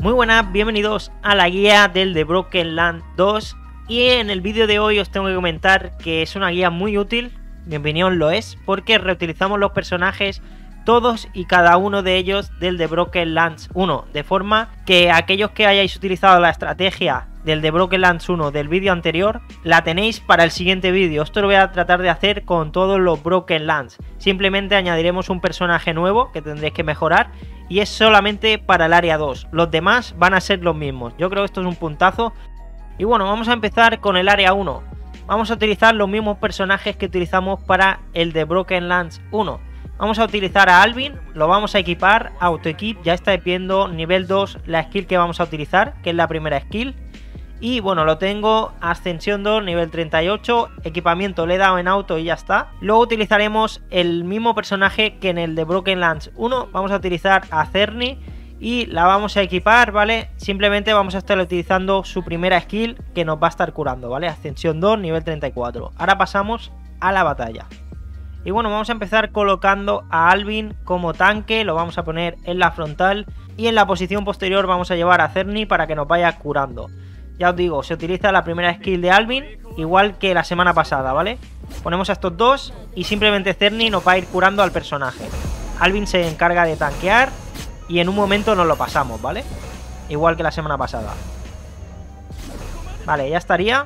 Muy buenas, bienvenidos a la guía del The Broken Land 2. Y en el vídeo de hoy os tengo que comentar que es una guía muy útil, mi opinión lo es, porque reutilizamos los personajes todos y cada uno de ellos del The Broken Lands 1, de forma que aquellos que hayáis utilizado la estrategia del The Broken Lands 1 del vídeo anterior, la tenéis para el siguiente vídeo. Esto lo voy a tratar de hacer con todos los Broken Lands. Simplemente añadiremos un personaje nuevo que tendréis que mejorar y es solamente para el área 2. Los demás van a ser los mismos. Yo creo que esto es un puntazo. Y bueno, vamos a empezar con el área 1. Vamos a utilizar los mismos personajes que utilizamos para el The Broken Lands 1. Vamos a utilizar a Alvin, lo vamos a equipar, autoequip, ya está viendo nivel 2 la skill que vamos a utilizar, que es la primera skill. Y bueno, lo tengo ascensión 2, nivel 38, equipamiento le he dado en auto y ya está. Luego utilizaremos el mismo personaje que en el de Broken Lands 1, vamos a utilizar a Cerny y la vamos a equipar, ¿vale? Simplemente vamos a estar utilizando su primera skill que nos va a estar curando, ¿vale? Ascensión 2, nivel 34. Ahora pasamos a la batalla. Y bueno, vamos a empezar colocando a Alvin como tanque, lo vamos a poner en la frontal y en la posición posterior vamos a llevar a Cerny para que nos vaya curando. Ya os digo, se utiliza la primera skill de Alvin, igual que la semana pasada, ¿vale? Ponemos a estos dos y simplemente Cerny nos va a ir curando al personaje. Alvin se encarga de tanquear y en un momento nos lo pasamos, ¿vale? Igual que la semana pasada. Vale, ya estaría.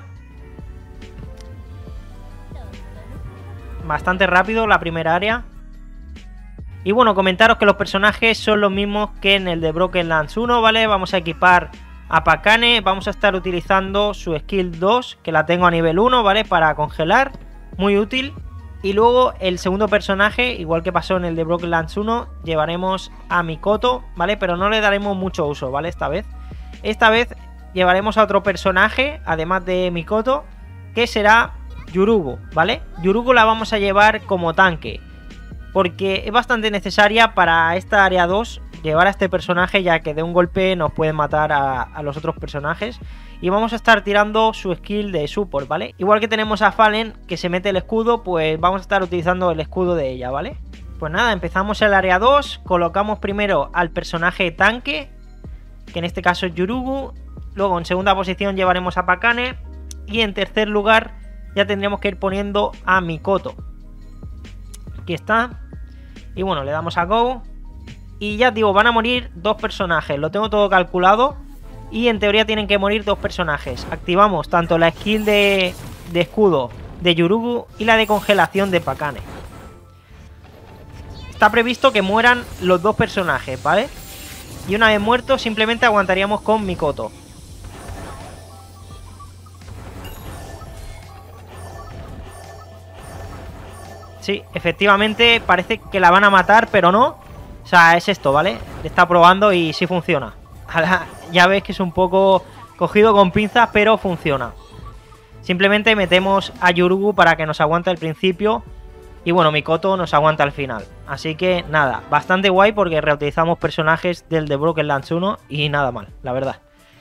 Bastante rápido la primera área. Y bueno, comentaros que los personajes son los mismos que en el de Broken Lands 1, ¿vale? Vamos a equipar a Pakane, vamos a estar utilizando su skill 2, que la tengo a nivel 1, ¿vale? Para congelar, muy útil. Y luego el segundo personaje, igual que pasó en el de Broken Lands 1, llevaremos a Mikoto, ¿vale? Pero no le daremos mucho uso, ¿vale? Esta vez llevaremos a otro personaje, además de Mikoto, que será Yurugu, ¿vale? Yurugu la vamos a llevar como tanque, porque es bastante necesaria para esta área 2 llevar a este personaje, ya que de un golpe nos puede matar a los otros personajes. Y vamos a estar tirando su skill de support, ¿vale? Igual que tenemos a Fallen, que se mete el escudo, pues vamos a estar utilizando el escudo de ella, ¿vale? Pues nada, empezamos el área 2, colocamos primero al personaje tanque, que en este caso es Yurugu. Luego en segunda posición llevaremos a Pakane y en tercer lugar ya tendríamos que ir poniendo a Mikoto. Aquí está. Y bueno, le damos a Go. Y ya digo, van a morir dos personajes. Lo tengo todo calculado. Y en teoría tienen que morir dos personajes. Activamos tanto la skill de escudo de Yurugu y la de congelación de Pakane. Está previsto que mueran los dos personajes, ¿vale? Y una vez muertos simplemente aguantaríamos con Mikoto. Sí, efectivamente parece que la van a matar, pero no. O sea, es esto, ¿vale? Le está probando y sí funciona. Ya ves que es un poco cogido con pinzas, pero funciona. Simplemente metemos a Yurugu para que nos aguante al principio. Y bueno, Mikoto nos aguanta al final. Así que nada, bastante guay porque reutilizamos personajes del The Broken Lands 1 y nada mal, la verdad.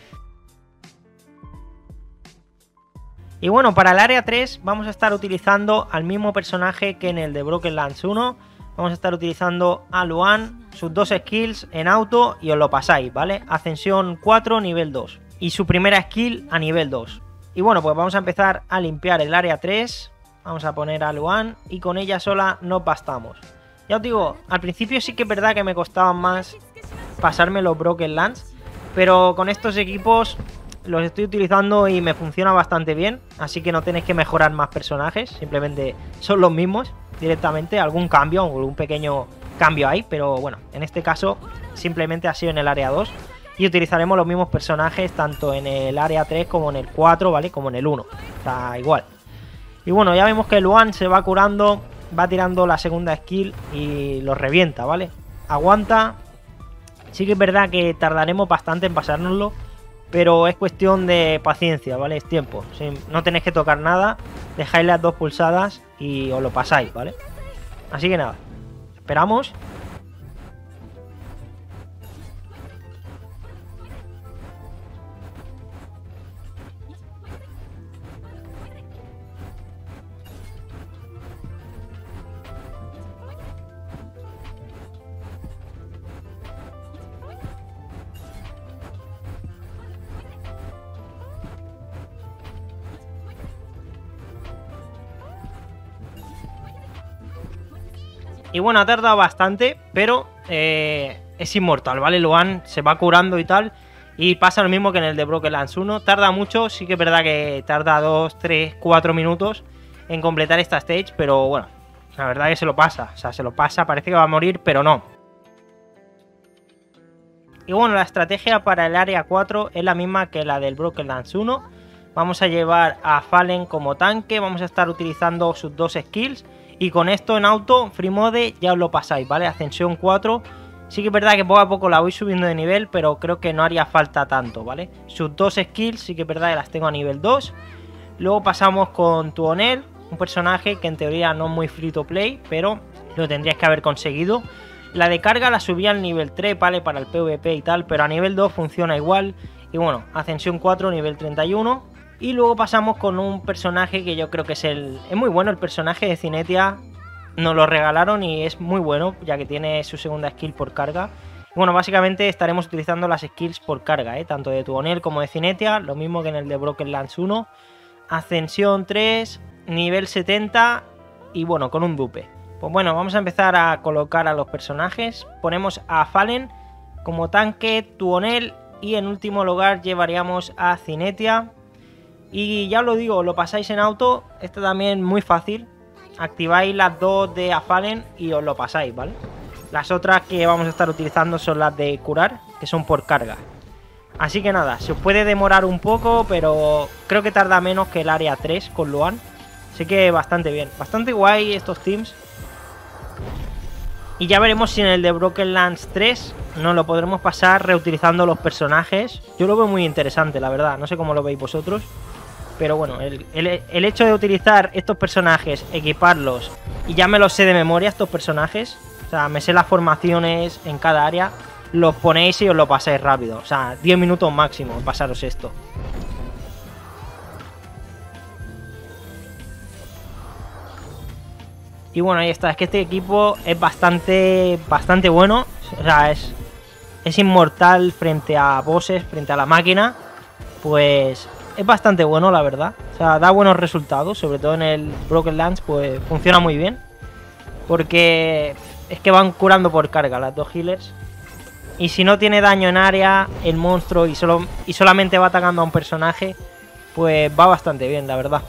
Y bueno, para el área 3 vamos a estar utilizando al mismo personaje que en el de Broken Lands 1. Vamos a estar utilizando a Luan, sus dos skills en auto y os lo pasáis, ¿vale? Ascensión 4, nivel 2. Y su primera skill a nivel 2. Y bueno, pues vamos a empezar a limpiar el área 3. Vamos a poner a Luan y con ella sola nos bastamos. Ya os digo, al principio sí que es verdad que me costaba más pasarme los Broken Lands. Pero con estos equipos los estoy utilizando y me funciona bastante bien. Así que no tenéis que mejorar más personajes. Simplemente son los mismos directamente. Algún cambio, un pequeño cambio hay. Pero bueno, en este caso simplemente ha sido en el área 2. Y utilizaremos los mismos personajes tanto en el área 3 como en el 4, ¿vale? Como en el 1. O sea, igual. Y bueno, ya vemos que Luan se va curando. Va tirando la segunda skill y lo revienta, ¿vale? Aguanta. Sí que es verdad que tardaremos bastante en pasárnoslo. Pero es cuestión de paciencia, ¿vale? Es tiempo. No tenéis que tocar nada. Dejáis las dos pulsadas y os lo pasáis, ¿vale? Así que nada. Esperamos. Y bueno, ha tardado bastante, pero es inmortal, ¿vale? Luan se va curando y tal. Y pasa lo mismo que en el de Broken Lands 1. Tarda mucho, sí que es verdad que tarda 2, 3, 4 minutos en completar esta stage. Pero bueno, la verdad que se lo pasa. O sea, se lo pasa, parece que va a morir, pero no. Y bueno, la estrategia para el área 4 es la misma que la del Broken Lands 1. Vamos a llevar a Fallen como tanque. Vamos a estar utilizando sus 2 skills. Y con esto en auto, free mode, ya os lo pasáis, ¿vale? Ascensión 4. Sí que es verdad que poco a poco la voy subiendo de nivel, pero creo que no haría falta tanto, ¿vale? Sus 2 skills sí que es verdad que las tengo a nivel 2. Luego pasamos con Tuonel, un personaje que en teoría no es muy free to play, pero lo tendrías que haber conseguido. La de carga la subí al nivel 3, ¿vale? Para el PvP y tal, pero a nivel 2 funciona igual. Y bueno, Ascensión 4, nivel 31. Y luego pasamos con un personaje que yo creo que es muy bueno, el personaje de Cinetia. Nos lo regalaron y es muy bueno, ya que tiene su segunda skill por carga. Bueno, básicamente estaremos utilizando las skills por carga, tanto de Tuonel como de Cinetia, lo mismo que en el de Broken Lands 1. Ascensión 3, nivel 70 y bueno, con un dupe. Pues bueno, vamos a empezar a colocar a los personajes. Ponemos a Fallen como tanque, Tuonel y en último lugar llevaríamos a Cinetia. Y ya os lo digo, lo pasáis en auto, esto también muy fácil. Activáis las 2 de Fallen y os lo pasáis, ¿vale? Las otras que vamos a estar utilizando son las de curar, que son por carga. Así que nada, se os puede demorar un poco, pero creo que tarda menos que el área 3 con Luan. Así que bastante bien, bastante guay estos teams. Y ya veremos si en el de Broken Lands 3 nos lo podremos pasar reutilizando los personajes. Yo lo veo muy interesante, la verdad, no sé cómo lo veis vosotros. Pero bueno, el hecho de utilizar estos personajes, equiparlos y ya me los sé de memoria estos personajes. O sea, me sé las formaciones en cada área. Los ponéis y os lo pasáis rápido. O sea, 10 minutos máximo pasaros esto. Y bueno, ahí está. Es que este equipo es bastante bueno. O sea, es inmortal frente a bosses, frente a la máquina. Pues es bastante bueno, la verdad. O sea, da buenos resultados. Sobre todo en el Broken Lands, pues funciona muy bien. Porque es que van curando por carga las 2 healers. Y si no tiene daño en área, el monstruo y solamente va atacando a un personaje, pues va bastante bien, la verdad.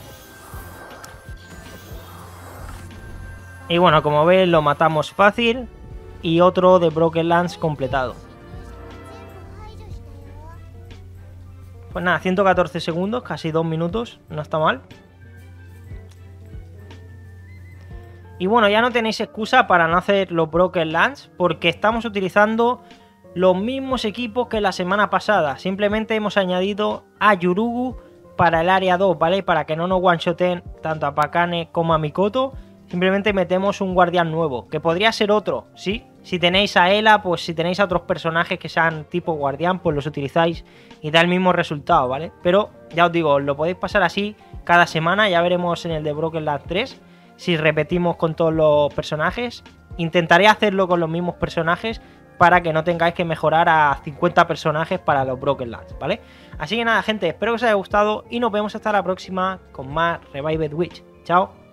Y bueno, como veis, lo matamos fácil. Y otro de Broken Lands completado. Pues nada, 114 segundos, casi 2 minutos, no está mal. Y bueno, ya no tenéis excusa para no hacer los Broken Lands, porque estamos utilizando los mismos equipos que la semana pasada. Simplemente hemos añadido a Yurugu para el área 2, ¿vale? Para que no nos one-shoten tanto a Pakane como a Mikoto. Simplemente metemos un guardián nuevo, que podría ser otro, ¿sí? Si tenéis a Ela, pues si tenéis a otros personajes que sean tipo guardián, pues los utilizáis y da el mismo resultado, ¿vale? Pero ya os digo, lo podéis pasar así cada semana, ya veremos en el de Broken Lands 3 si repetimos con todos los personajes. Intentaré hacerlo con los mismos personajes para que no tengáis que mejorar a 50 personajes para los Broken Lands, ¿vale? Así que nada, gente, espero que os haya gustado y nos vemos hasta la próxima con más Revived Witch. Chao.